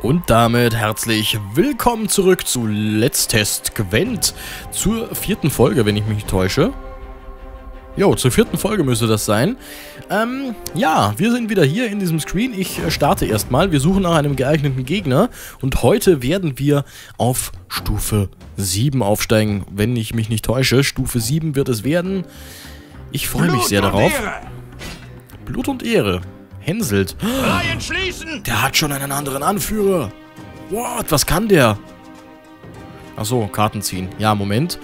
Und damit herzlich willkommen zurück zu Let's Test Gwent. Zur 4. Folge, wenn ich mich nicht täusche. Jo, zur 4. Folge müsste das sein. Ja, wir sind wieder hier in diesem Screen. Ich starte erstmal. Wir suchen nach einem geeigneten Gegner. Und heute werden wir auf Stufe 7 aufsteigen, wenn ich mich nicht täusche. Stufe 7 wird es werden. Ich freue mich sehr darauf. Blut und Ehre. Henselt. Der hat schon einen anderen Anführer. What? Was kann der? Achso, Karten ziehen. Ja, Moment.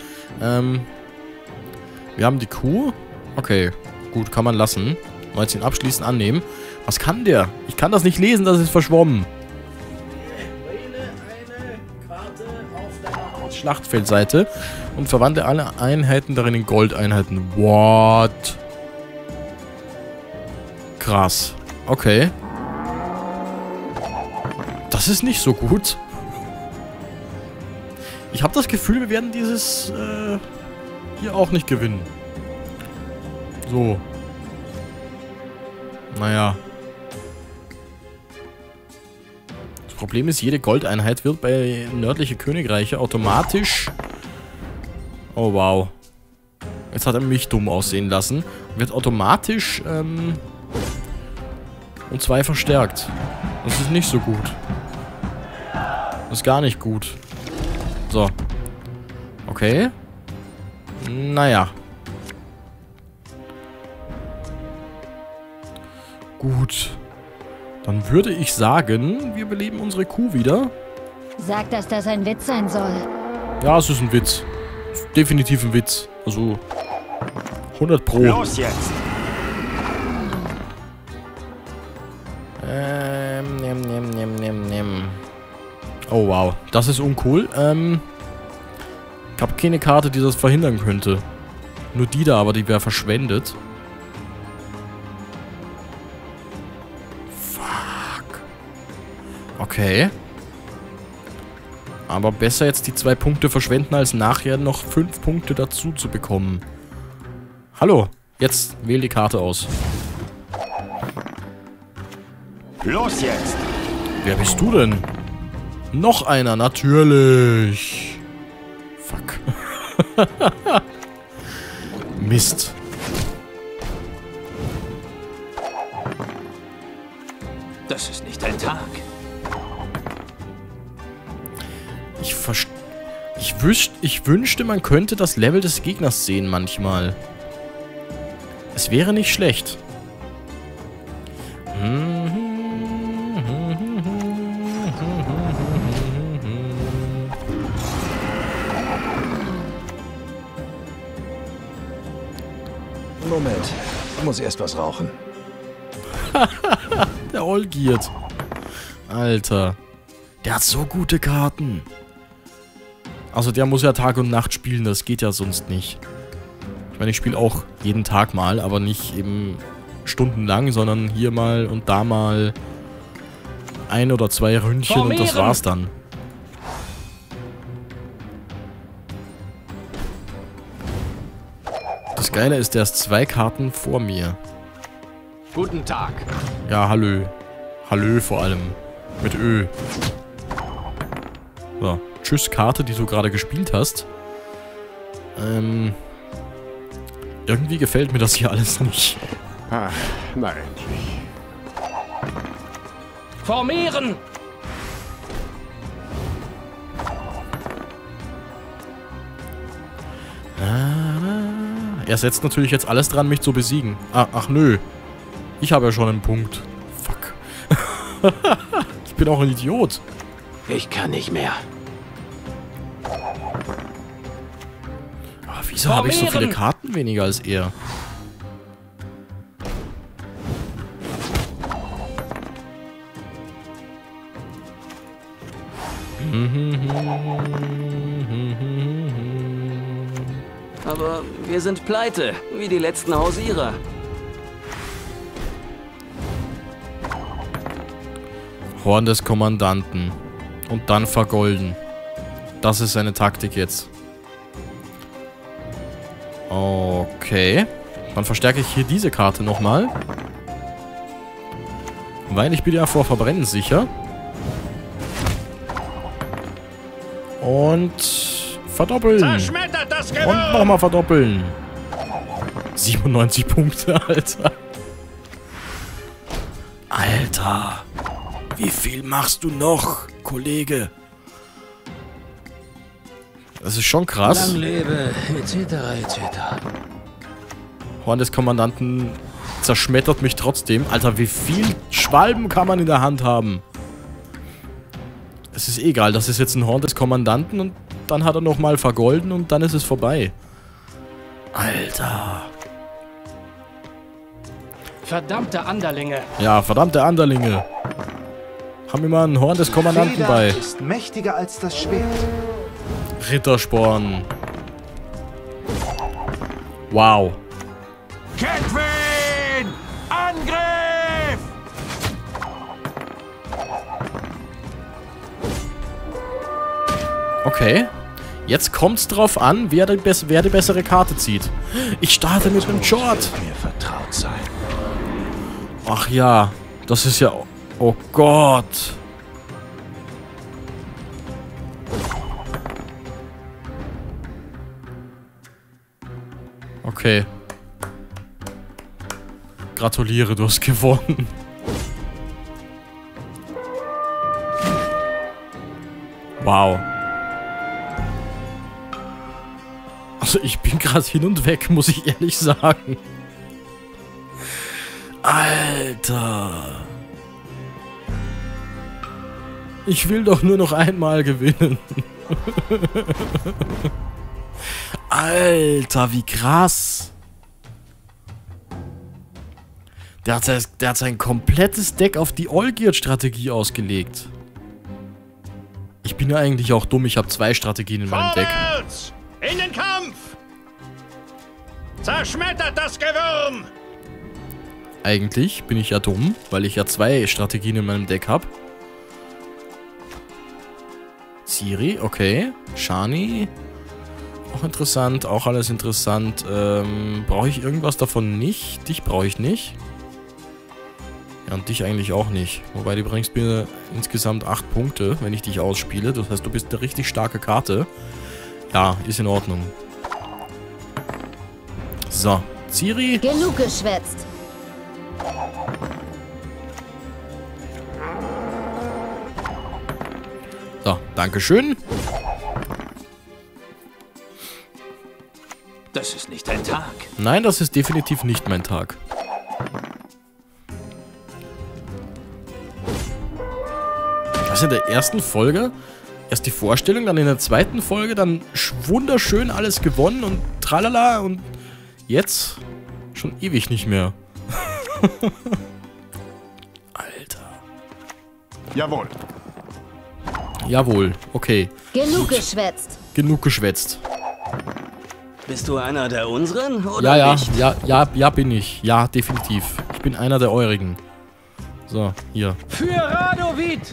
Wir haben die Kuh. Okay, gut, kann man lassen. 19 abschließen, annehmen. Was kann der? Ich kann das nicht lesen, das ist verschwommen. Wähle eine Karte auf deiner Schlachtfeldseite und verwandle alle Einheiten darin in Goldeinheiten. What? Krass. Okay. Das ist nicht so gut. Ich habe das Gefühl, wir werden dieses hier auch nicht gewinnen. So. Naja. Das Problem ist, jede Goldeinheit wird bei nördliche Königreiche automatisch... Oh, wow. Jetzt hat er mich dumm aussehen lassen. Wird automatisch, um 2 verstärkt. Das ist nicht so gut. Das ist gar nicht gut. So. Okay. Naja. Gut. Dann würde ich sagen, wir beleben unsere Kuh wieder. Sag, dass das ein Witz sein soll. Ja, es ist ein Witz. Ist definitiv ein Witz. Also 100 Pro. Los jetzt! Oh wow, das ist uncool. Ich habe keine Karte, die das verhindern könnte. Nur die da, aber die wäre verschwendet. Fuck. Okay. Aber besser jetzt die 2 Punkte verschwenden, als nachher noch 5 Punkte dazu zu bekommen. Hallo, jetzt wähl die Karte aus. Los jetzt! Wer bist du denn? Noch einer, natürlich. Fuck. Mist. Das ist nicht dein Tag. Ich wünschte, man könnte das Level des Gegners sehen manchmal. Es wäre nicht schlecht. Moment, ich muss erst was rauchen. Der Olgierd. Alter. Der hat so gute Karten. Also der muss ja Tag und Nacht spielen, das geht ja sonst nicht. Ich meine, ich spiele auch jeden Tag mal, aber nicht eben stundenlang, sondern hier mal und da mal 1 oder 2 Ründchen und das war's dann. Das Geile ist, der ist 2 Karten vor mir. Guten Tag. Ja, hallo. Hallo vor allem. Mit Ö. So. Tschüss, Karte, die du gerade gespielt hast. Irgendwie gefällt mir das hier alles nicht. Ach, na endlich. Formieren! Er setzt natürlich jetzt alles dran, mich zu besiegen. Ach nö. Ich habe ja schon einen Punkt. Fuck. Ich bin auch ein Idiot. Ich kann nicht mehr. Aber wieso habe ich so viele Karten weniger als er? Aber wir sind pleite, wie die letzten Hausierer. Horn des Kommandanten. Und dann vergolden. Das ist seine Taktik jetzt. Okay. Dann verstärke ich hier diese Karte nochmal. Weil ich bin ja vor Verbrennen sicher. Und verdoppeln. Zerschmettert das Gewürm! Und nochmal verdoppeln. 97 Punkte, Alter. Alter. Wie viel machst du noch, Kollege? Das ist schon krass. Lang lebe, etc., etc. Horn des Kommandanten zerschmettert mich trotzdem. Alter, wie viel Schwalben kann man in der Hand haben? Es ist egal, das ist jetzt ein Horn des Kommandanten und dann hat er nochmal vergolden und dann ist es vorbei. Alter. Verdammte Anderlinge. Ja, verdammte Anderlinge. Haben immer ein Horn des Kommandanten Feder bei. ist mächtiger als das Schwert. Rittersporn. Wow. Kedwin! Angriff! Okay. Jetzt kommt's drauf an, wer die bessere Karte zieht. Ich starte mit dem Short. Mir vertraut sein. Ach ja. Das ist ja... Oh Gott. Okay. Gratuliere, du hast gewonnen. Wow. Also ich bin gerade hin und weg, muss ich ehrlich sagen. Alter. Ich will doch nur noch einmal gewinnen. Alter, wie krass. Der hat sein komplettes Deck auf die Olgierd-Strategie ausgelegt. Ich bin ja eigentlich auch dumm, ich habe 2 Strategien in meinem Deck. Vorwärts! In den Kampf! Zerschmettert das Gewürm! Eigentlich bin ich ja dumm, weil ich ja 2 Strategien in meinem Deck habe. Ciri, okay. Shani. Auch interessant, auch alles interessant. Brauche ich irgendwas davon nicht? Dich brauche ich nicht. Ja, und dich eigentlich auch nicht. Wobei, du bringst mir insgesamt 8 Punkte, wenn ich dich ausspiele. Das heißt, du bist eine richtig starke Karte. Ja, ist in Ordnung. So, Ciri. Genug geschwätzt. So, dankeschön. Das ist nicht dein Tag. Nein, das ist definitiv nicht mein Tag. Also in der ersten Folge erst die Vorstellung, dann in der zweiten Folge dann wunderschön alles gewonnen und tralala und jetzt schon ewig nicht mehr. Alter. Jawohl. Jawohl, okay. Genug geschwätzt. Genug geschwätzt. Bist du einer der unseren oder Ja, nicht? ja, bin ich. Ja, definitiv. Ich bin einer der eurigen. So, hier. Für Radovid!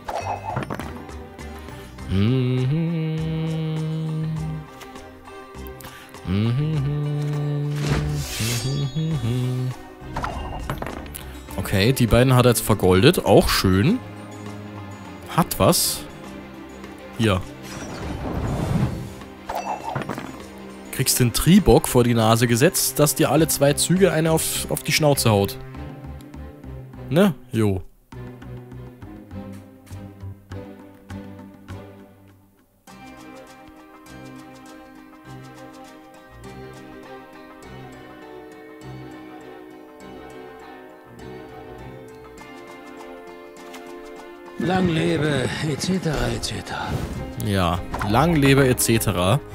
Okay, die beiden hat er jetzt vergoldet. Auch schön. Hat was. Hier. Kriegst den Tribok vor die Nase gesetzt, dass dir alle 2 Züge eine auf die Schnauze haut. Ne? Jo. Lang lebe, etc., etc. Ja, lang lebe etc.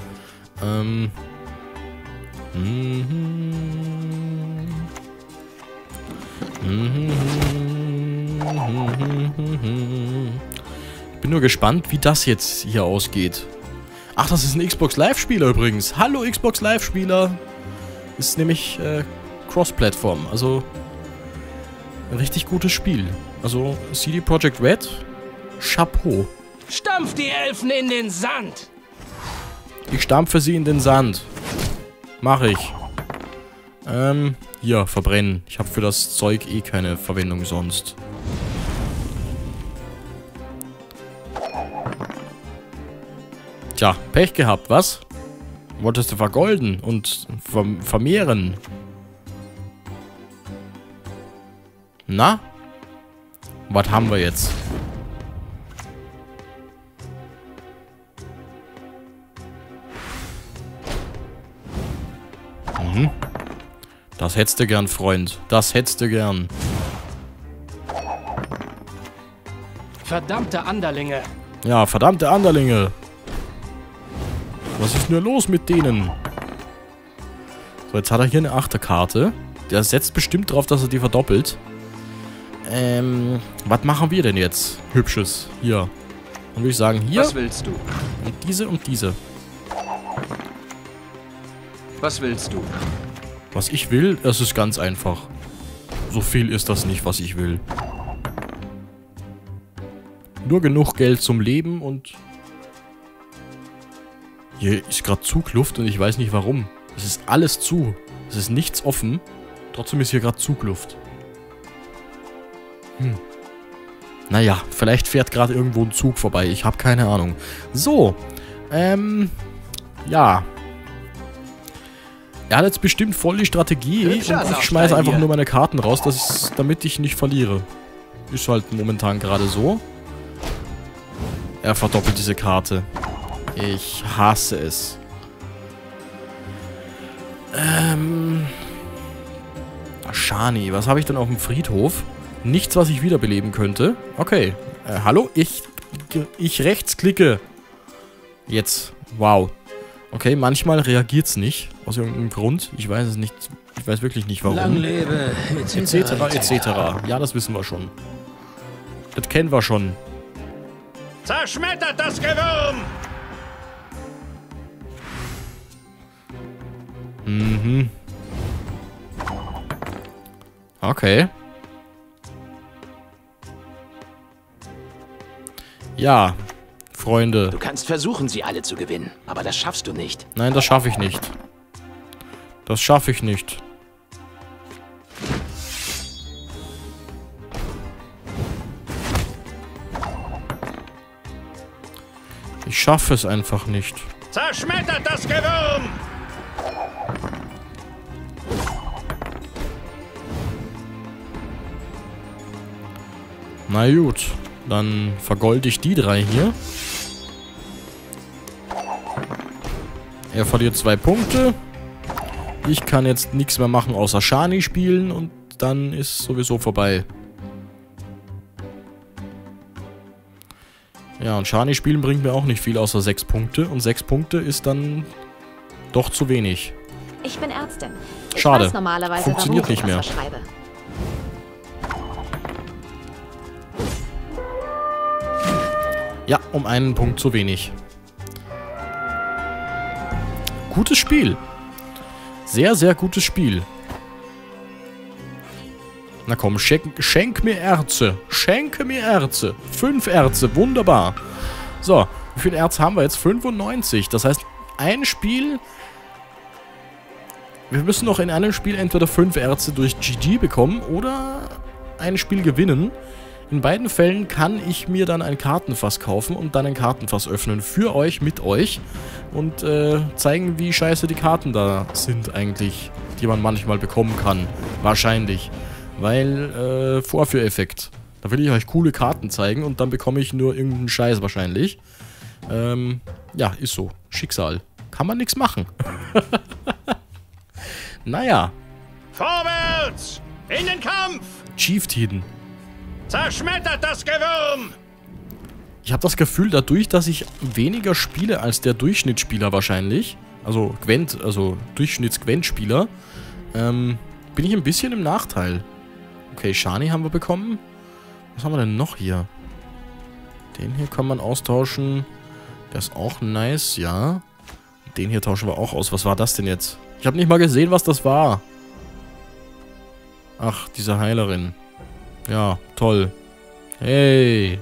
Ich bin nur gespannt, wie das jetzt hier ausgeht. Ach, das ist ein Xbox Live-Spieler übrigens. Hallo Xbox Live-Spieler. Ist nämlich Cross-Plattform, also ein richtig gutes Spiel. Also CD Projekt Red, Chapeau. Stampf die Elfen in den Sand! Ich stampfe sie in den Sand. Mach ich. Hier, verbrennen. Ich habe für das Zeug eh keine Verwendung sonst. Tja, Pech gehabt, was? Wolltest du vergolden und vermehren? Na? Was haben wir jetzt? Mhm. Das hättest du gern, Freund. Das hättest du gern. Verdammte Anderlinge. Ja, verdammte Anderlinge. Was ist nur los mit denen? So, jetzt hat er hier eine Achterkarte. Der setzt bestimmt drauf, dass er die verdoppelt. Was machen wir denn jetzt? Hübsches. Hier. Dann würde ich sagen, hier. Was willst du? Und diese und diese. Was willst du? Was ich will, das ist ganz einfach. So viel ist das nicht, was ich will. Nur genug Geld zum Leben und... Hier ist gerade Zugluft und ich weiß nicht warum. Es ist alles zu. Es ist nichts offen. Trotzdem ist hier gerade Zugluft. Naja, vielleicht fährt gerade irgendwo ein Zug vorbei. Ich habe keine Ahnung. So. Ja. Er hat jetzt bestimmt voll die Strategie und ich schmeiße einfach nur meine Karten raus, damit ich nicht verliere. Ist halt momentan gerade so. Er verdoppelt diese Karte. Ich hasse es. Shani, was habe ich denn auf dem Friedhof? Nichts, was ich wiederbeleben könnte. Okay. Hallo? Ich rechtsklicke. Jetzt. Wow. Okay, manchmal reagiert es nicht. Aus irgendeinem Grund. Ich weiß es nicht. Ich weiß wirklich nicht, warum. Lang lebe, etc. Ja, das wissen wir schon. Das kennen wir schon. Zerschmettert das Gewürm! Mhm. Okay. Ja, Freunde. Du kannst versuchen, sie alle zu gewinnen, aber das schaffst du nicht. Nein, das schaffe ich nicht. Das schaffe ich nicht. Ich schaffe es einfach nicht. Zerschmettert das Gewürm! Na gut, dann vergolde ich die drei hier. Er verliert 2 Punkte. Ich kann jetzt nichts mehr machen, außer Shani spielen und dann ist sowieso vorbei. Ja, und Shani spielen bringt mir auch nicht viel, außer 6 Punkte. Und 6 Punkte ist dann doch zu wenig. Ich bin Ärztin. Ich Schade. weiß normalerweise, Funktioniert warum ich nicht mehr. was verschreibe. Ja, um einen Punkt zu wenig. Gutes Spiel. Sehr, sehr gutes Spiel. Na komm, schenk mir Erze. Schenke mir Erze. 5 Erze, wunderbar. So, wie viele Erze haben wir jetzt? 95. Das heißt, ein Spiel... Wir müssen noch in einem Spiel entweder 5 Erze durch GG bekommen oder ein Spiel gewinnen. In beiden Fällen kann ich mir dann ein Kartenfass kaufen und dann ein Kartenfass öffnen. Für euch, mit euch. Und zeigen, wie scheiße die Karten da sind eigentlich. Die man manchmal bekommen kann. Wahrscheinlich. Weil, Vorführeffekt. Da will ich euch coole Karten zeigen und dann bekomme ich nur irgendeinen Scheiß wahrscheinlich. Ja, ist so. Schicksal. Kann man nichts machen. Naja. Vorwärts! In den Kampf! Chieftain. Zerschmettert das Gewürm! Ich habe das Gefühl, dadurch, dass ich weniger spiele als der Durchschnittsspieler wahrscheinlich, also Gwent, also Durchschnitts-Gwent-Spieler, bin ich ein bisschen im Nachteil. Okay, Shani haben wir bekommen. Was haben wir denn noch hier? Den hier kann man austauschen. Der ist auch nice, ja. Den hier tauschen wir auch aus. Was war das denn jetzt? Ich habe nicht mal gesehen, was das war. Ach, diese Heilerin. Ja, toll. Hey.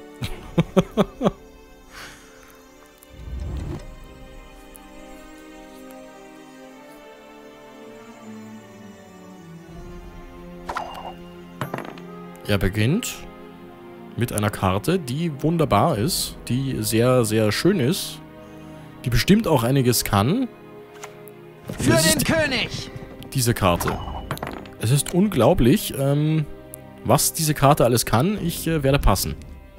Er beginnt mit einer Karte, die wunderbar ist, die sehr, sehr schön ist. die bestimmt auch einiges kann. Für den König! Diese Karte. Es ist unglaublich, was diese Karte alles kann. Ich werde passen.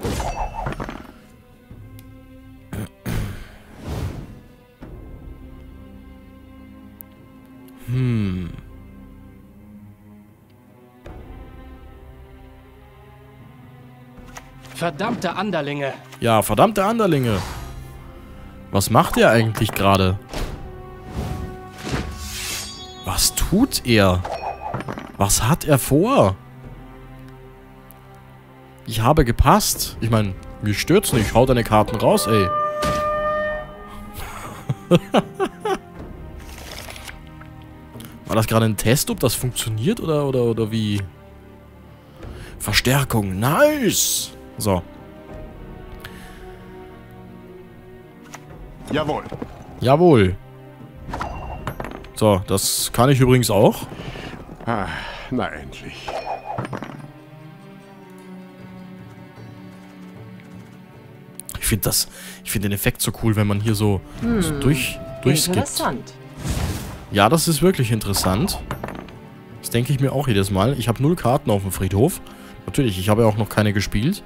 Verdammte Anderlinge. Ja, verdammte Anderlinge. Was macht er eigentlich gerade? Was tut er? Was hat er vor? Ich habe gepasst. Ich meine, mich stört's nicht. Hau deine Karten raus, ey. War das gerade ein Test, ob das funktioniert oder wie? Verstärkung. Nice. So. Jawohl. Jawohl. So, das kann ich übrigens auch. Ah, na endlich. Ich finde den Effekt so cool, wenn man hier so durchskippt. Interessant. Ja, das ist wirklich interessant. Das denke ich mir auch jedes Mal. Ich habe 0 Karten auf dem Friedhof. Natürlich, ich habe ja auch noch keine gespielt.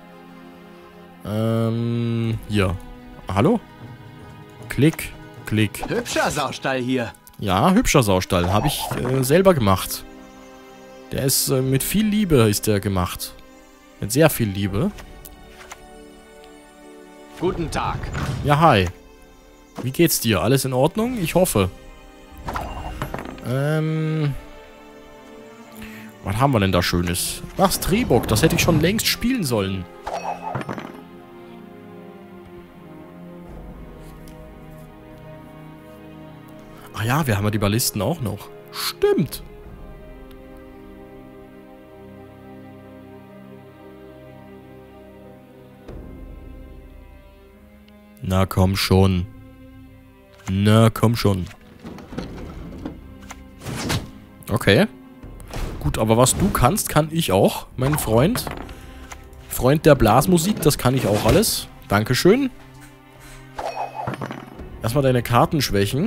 Hier. Hallo? Klick, klick. Hübscher Saustall hier. Ja, hübscher Saustall. Habe ich selber gemacht. Der ist mit viel Liebe ist der gemacht. Mit sehr viel Liebe. Guten Tag. Ja, hi. Wie geht's dir? Alles in Ordnung? Ich hoffe. Was haben wir denn da Schönes? Ach, Strebock. Das hätte ich schon längst spielen sollen. Ach ja, wir haben ja die Ballisten auch noch. Stimmt. Na komm schon. Na komm schon. Okay. Gut, aber was du kannst, kann ich auch, mein Freund. Freund der Blasmusik, das kann ich auch alles. Dankeschön. Erstmal deine Karten schwächen.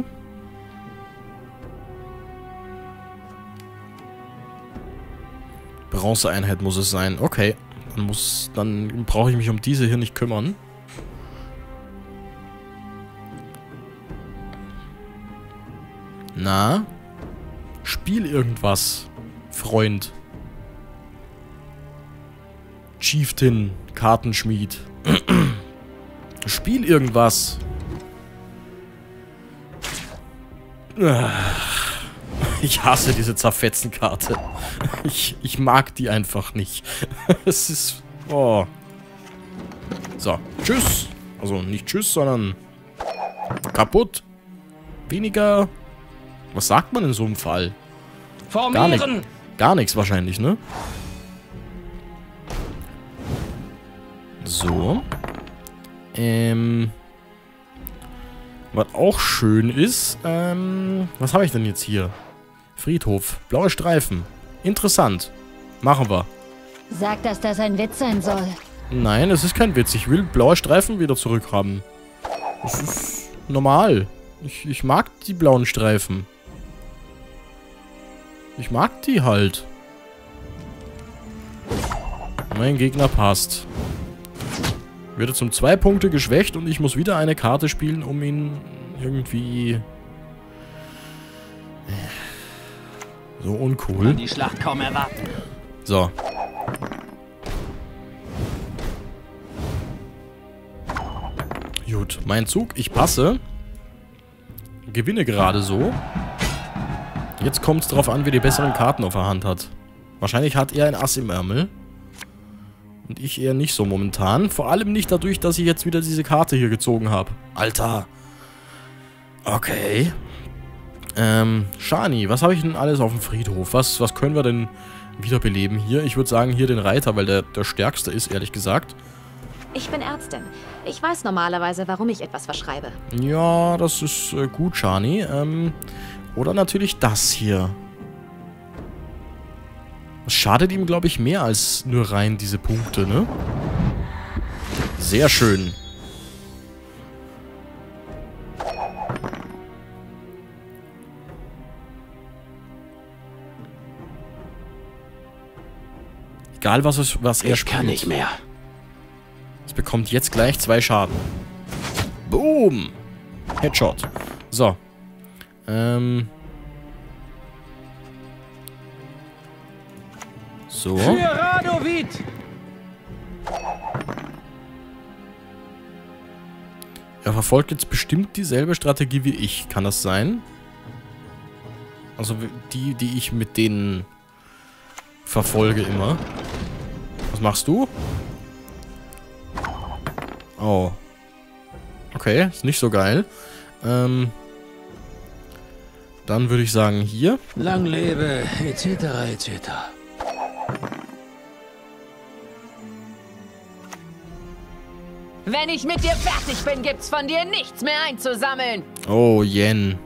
Bronzeeinheit muss es sein. Okay. Dann brauche ich mich um diese hier nicht kümmern. Na? Spiel irgendwas, Freund. Chieftain, Kartenschmied. Spiel irgendwas. Ich hasse diese Zerfetzenkarte. Ich mag die einfach nicht. Es ist... Oh. So, tschüss. Also nicht tschüss, sondern... Kaputt. Weniger... Was sagt man in so einem Fall? Formieren! Gar nichts wahrscheinlich, ne? So. Was auch schön ist, was habe ich denn jetzt hier? Friedhof. Blaue Streifen. Interessant. Machen wir. Sag, dass das ein Witz sein soll. Nein, es ist kein Witz. Ich will blaue Streifen wieder zurückhaben. Das ist normal. Ich mag die blauen Streifen. Ich mag die halt. Mein Gegner passt. Wird zum 2 Punkte geschwächt und ich muss wieder eine Karte spielen, um ihn irgendwie... So uncool. Die Schlacht kaum erwarten. So. Gut, mein Zug. Ich passe. Gewinne gerade so. Jetzt kommt es darauf an, wer die besseren Karten auf der Hand hat. Wahrscheinlich hat er ein Ass im Ärmel. Und ich eher nicht so momentan. Vor allem nicht dadurch, dass ich jetzt wieder diese Karte hier gezogen habe. Alter. Okay. Shani, was habe ich denn alles auf dem Friedhof? Was können wir denn wiederbeleben hier? Ich würde sagen, hier den Reiter, weil der stärkste ist, ehrlich gesagt. Ich bin Ärztin. Ich weiß normalerweise, warum ich etwas verschreibe. Ja, das ist gut, Shani. Oder natürlich das hier. Das schadet ihm, glaube ich, mehr als nur rein diese Punkte, ne? Sehr schön. Egal, was er Ich spielt. kann nicht mehr. Es bekommt jetzt gleich 2 Schaden. Boom! Headshot. So. So. Für Radovid! Er verfolgt jetzt bestimmt dieselbe Strategie wie ich. Kann das sein? Also die ich mit denen verfolge immer. Was machst du? Oh. Okay, ist nicht so geil. Dann würde ich sagen, hier. Lang lebe, etc., etc. Wenn ich mit dir fertig bin, gibt's von dir nichts mehr einzusammeln. Oh, Yen.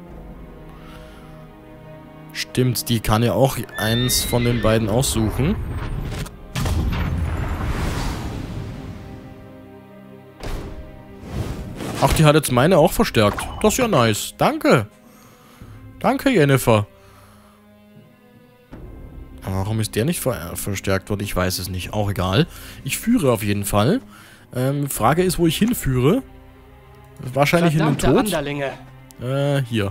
Stimmt, die kann ja auch eins von den beiden aussuchen. Ach, die hat jetzt meine auch verstärkt. Das ist ja nice. Danke. Danke, Jennifer. Aber warum ist der nicht verstärkt worden? Ich weiß es nicht. Auch egal. Ich führe auf jeden Fall. Frage ist, wo ich hinführe. Wahrscheinlich Verdammte in den Tod. Anderlinge. Hier.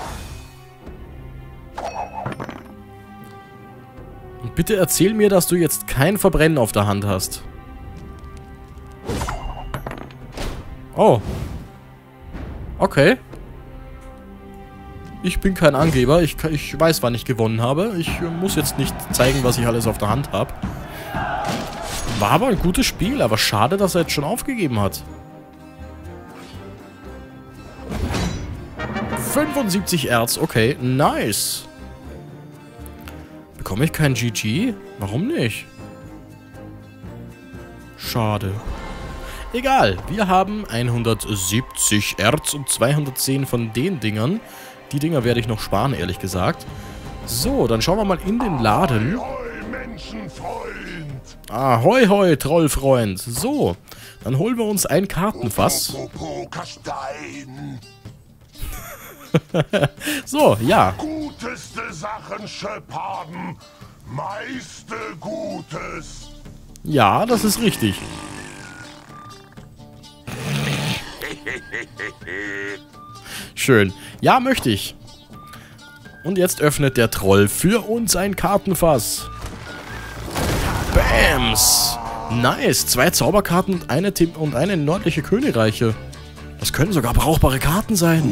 Und bitte erzähl mir, dass du jetzt kein Verbrennen auf der Hand hast. Oh. Okay. Ich bin kein Angeber. Ich weiß, wann ich gewonnen habe. Ich muss jetzt nicht zeigen, was ich alles auf der Hand habe. War aber ein gutes Spiel, aber schade, dass er jetzt schon aufgegeben hat. 75 Erz, okay, nice. Bekomme ich kein GG? Warum nicht? Schade. Egal, wir haben 170 Erz und 210 von den Dingern. Die Dinger werde ich noch sparen, ehrlich gesagt. So, dann schauen wir mal in den Laden. Ahoi, hoi, Trollfreund. So, dann holen wir uns ein Kartenfass. So, ja. Guteste Sachen Schöpharden, meiste Gutes. Ja, das ist richtig. Schön. Ja, möchte ich. Und jetzt öffnet der Troll für uns ein Kartenfass. Bams! Nice. 2 Zauberkarten und eine nördliche Königreiche. Das können sogar brauchbare Karten sein.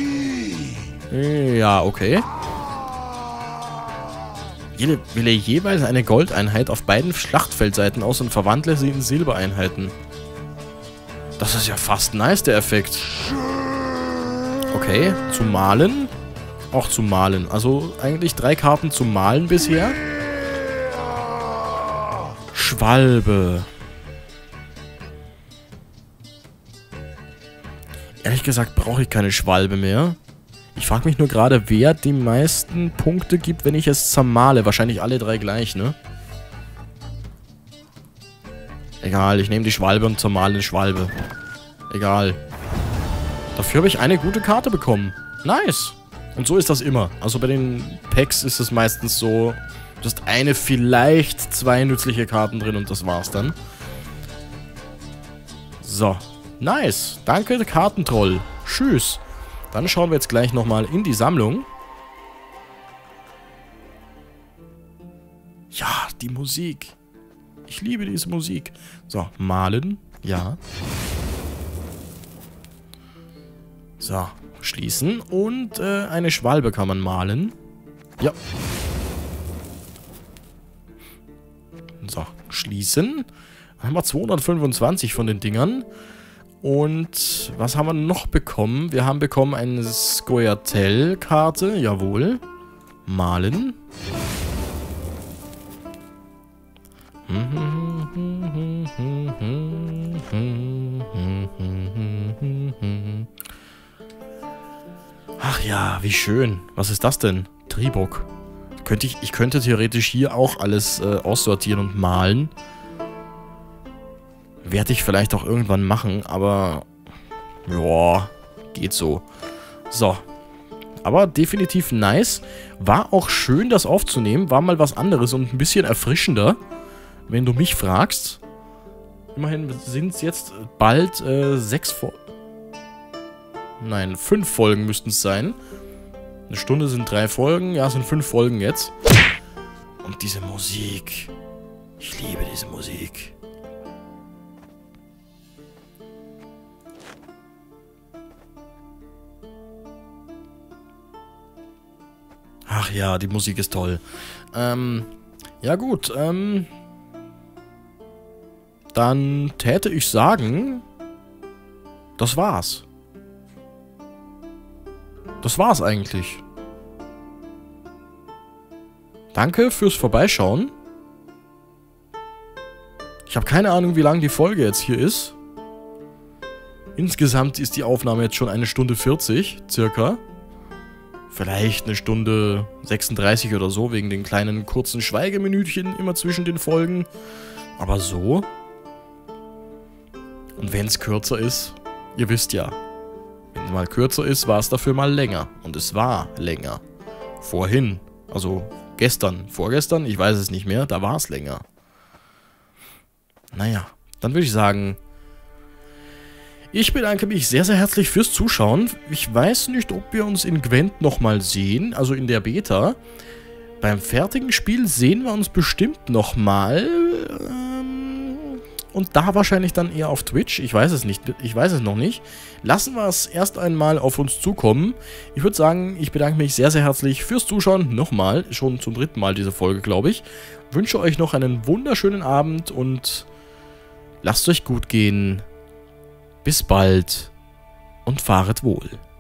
Ja, okay. Wähle jeweils eine Goldeinheit auf beiden Schlachtfeldseiten aus und verwandle sie in Silbereinheiten. Das ist ja fast nice, der Effekt. Okay, zum Malen. Auch zum Malen. Also eigentlich 3 Karten zum Malen bisher. Schwalbe. Ehrlich gesagt brauche ich keine Schwalbe mehr. Ich frage mich nur gerade, wer die meisten Punkte gibt, wenn ich es zermale. Wahrscheinlich alle 3 gleich, ne? Egal, ich nehme die Schwalbe und zermale die Schwalbe. Egal. Dafür habe ich eine gute Karte bekommen. Nice. Und so ist das immer. Also bei den Packs ist es meistens so, du hast eine, vielleicht 2 nützliche Karten drin und das war's dann. So. Nice. Danke, Kartentroll. Tschüss. Dann schauen wir jetzt gleich nochmal in die Sammlung. Ja, die Musik. Ich liebe diese Musik. So, malen. Ja. So, schließen. Und eine Schwalbe kann man malen. Ja. So, schließen. Dann haben wir 225 von den Dingern. Und was haben wir noch bekommen? Wir haben bekommen eine Scoia'tael-Karte. Jawohl. Malen. Ach ja, wie schön. Was ist das denn? Tribok. Ich könnte theoretisch hier auch alles aussortieren und malen. Werde ich vielleicht auch irgendwann machen, aber ja, geht so. So. Aber definitiv nice. War auch schön, das aufzunehmen. War mal was anderes und ein bisschen erfrischender. wenn du mich fragst. Immerhin sind es jetzt bald 5 Folgen müssten es sein. Eine Stunde sind 3 Folgen. Ja, es sind 5 Folgen jetzt. Und diese Musik. Ich liebe diese Musik. Ach ja, die Musik ist toll. Ja gut, dann täte ich sagen, das war's. Das war's eigentlich. Danke fürs Vorbeischauen. Ich habe keine Ahnung, wie lang die Folge jetzt hier ist. Insgesamt ist die Aufnahme jetzt schon 1 Stunde 40, circa. Vielleicht 1 Stunde 36 oder so, wegen den kleinen kurzen Schweigeminütchen immer zwischen den Folgen. Aber so. Und wenn es kürzer ist, ihr wisst ja, wenn es mal kürzer ist, war es dafür mal länger. Und es war länger. Vorhin. Also gestern, vorgestern, ich weiß es nicht mehr, da war es länger. Naja, dann würde ich sagen, ich bedanke mich sehr, sehr herzlich fürs Zuschauen. Ich weiß nicht, ob wir uns in Gwent nochmal sehen, also in der Beta. Beim fertigen Spiel sehen wir uns bestimmt nochmal. Und da wahrscheinlich dann eher auf Twitch. Ich weiß es nicht. Ich weiß es noch nicht. Lassen wir es erst einmal auf uns zukommen. Ich würde sagen, ich bedanke mich sehr, sehr herzlich fürs Zuschauen. Nochmal. Schon zum 3. Mal diese Folge, glaube ich. Wünsche euch noch einen wunderschönen Abend und lasst euch gut gehen. Bis bald und fahret wohl.